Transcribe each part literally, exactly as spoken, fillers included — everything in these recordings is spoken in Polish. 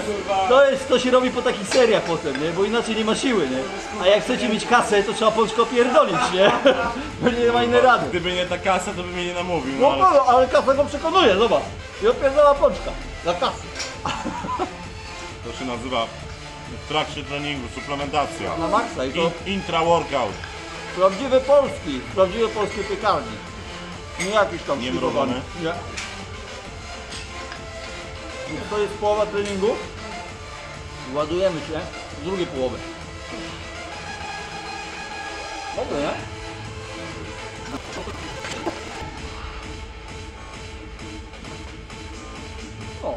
To jest, to się robi po takich seriach potem, nie? Bo inaczej nie ma siły, nie? A jak chcecie mieć kasę, to trzeba pączko pierdolić, nie? Bo nie ma innej rady. Gdyby nie ta kasa, to by mnie nie namówił. No, No, ale... ale... ale kasa go przekonuje, zobacz. I odpierdala pączka. Za kasę. To się nazywa w trakcie treningu suplementacja. Na maksa i to In, intra-workout. prawdziwy polski, prawdziwy polski piekarnik. Nie jakiś tam Nie szlifowany. mrożony? Nie. I to jest połowa treningu. Ładujemy się z drugiej połowy. Dobre, nie? O.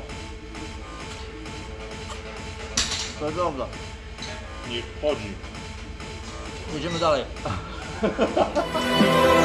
To jest dobra. Nie wchodzi. Jedziemy dalej.